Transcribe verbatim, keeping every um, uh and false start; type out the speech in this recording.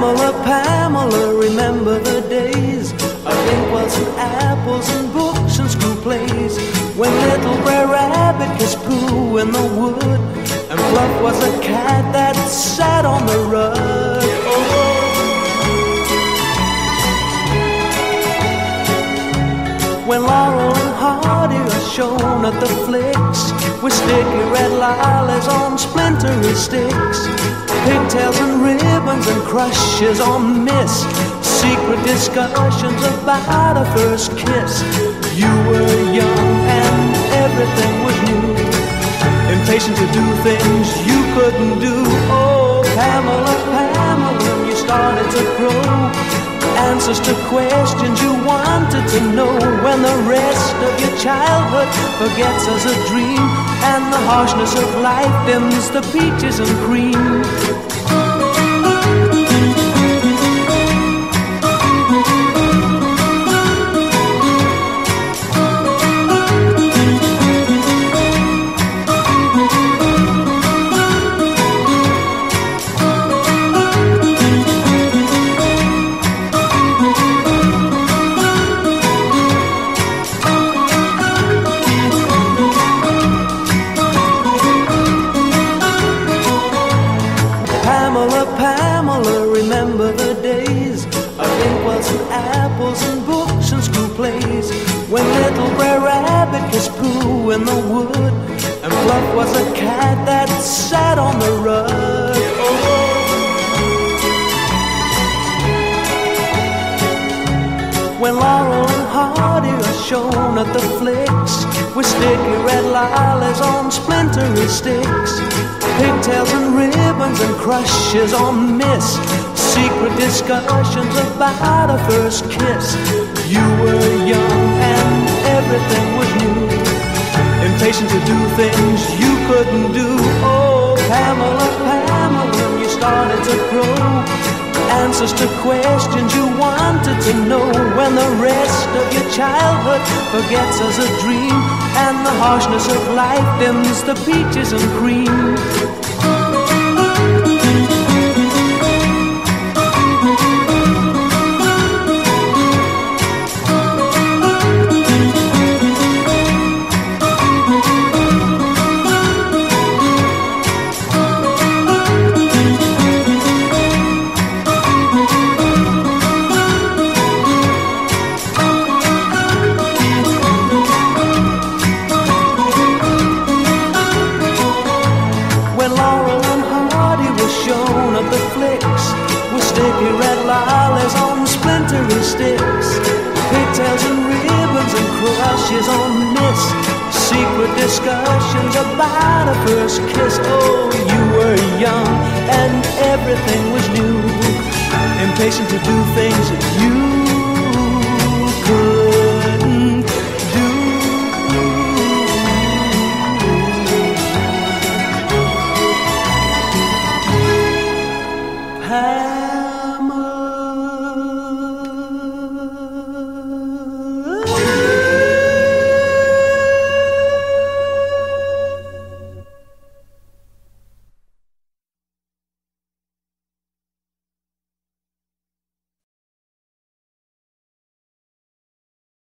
Pamela, Pamela, remember the days of inkwells and apples and books and school plays, when little Brer Rabbit kissed Pooh in the wood, and Fluff was a cat that sat on the rug. Oh. When Laurel and Hardy are shown at the flicks, with sticky red lollies on splintery sticks, pigtails and ribbons and crushes on Miss, secret discussions about a first kiss. You were young and everything was new, impatient to do things you couldn't do. Oh, Pamela, Pamela, you started to grow answers to questions you wanted to know, when the rest of your childhood forgets as a dream, and the harshness of life dims the peaches and cream. Pamela, Pamela, remember the days of inkwells and apples and books and school plays, when little Brer Rabbit kissed Pooh in the wood, and Fluff was a cat that sat on the rug. Oh. When Laurel and Hardy are shown at the flicks, with sticky red lollies on splintery sticks, pigtails and ribbons and crushes on Miss, secret discussions about a first kiss. You were young and everything was new, impatient to do things you couldn't do. Oh, Pamela, Pamela, you started to grow answers to questions you wanted to know, when the rest of your childhood forgets as a dream, and the harshness of life dims the peaches and cream. Shown at the flicks, with sticky red lollies on splintery sticks, pigtails and ribbons and crushes on Miss, secret discussions about a first kiss. Oh, you were young and everything was new, impatient to do things you couldn't do. Hey.